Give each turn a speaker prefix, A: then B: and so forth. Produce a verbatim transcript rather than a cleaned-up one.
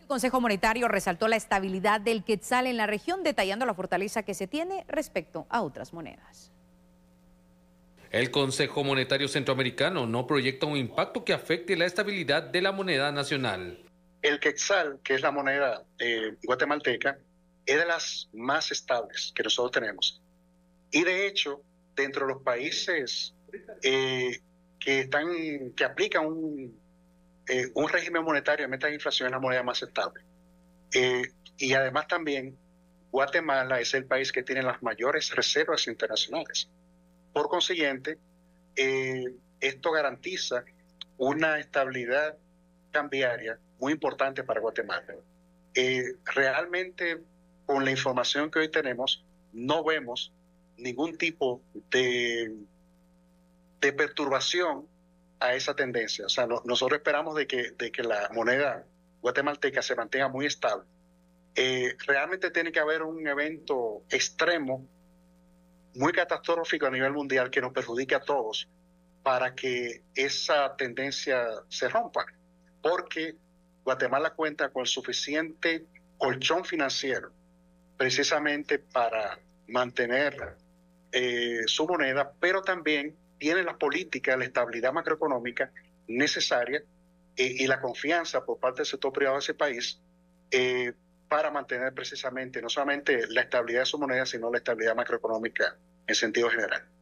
A: Consejo Monetario resaltó la estabilidad del quetzal en la región, detallando la fortaleza que se tiene respecto a otras monedas.
B: El Consejo Monetario Centroamericano no proyecta un impacto que afecte la estabilidad de la moneda nacional.
C: El quetzal, que es la moneda eh, guatemalteca, es de las más estables que nosotros tenemos. Y de hecho, dentro de los países eh, que, están, que aplican un, eh, un régimen monetario de meta de inflación, es la moneda más estable. Eh, y además también, Guatemala es el país que tiene las mayores reservas internacionales. Por consiguiente, eh, esto garantiza una estabilidad cambiaria muy importante para Guatemala. Eh, realmente, con la información que hoy tenemos, no vemos ningún tipo de, de perturbación a esa tendencia. O sea, no, nosotros esperamos de que, de que la moneda guatemalteca se mantenga muy estable. Eh, realmente tiene que haber un evento extremo, muy catastrófico a nivel mundial, que nos perjudique a todos para que esa tendencia se rompa. Porque Guatemala cuenta con suficiente colchón financiero precisamente para mantener eh, su moneda, pero también tiene la política, la estabilidad macroeconómica necesaria eh, y la confianza por parte del sector privado de ese país eh, para mantener precisamente no solamente la estabilidad de su moneda, sino la estabilidad macroeconómica en sentido general.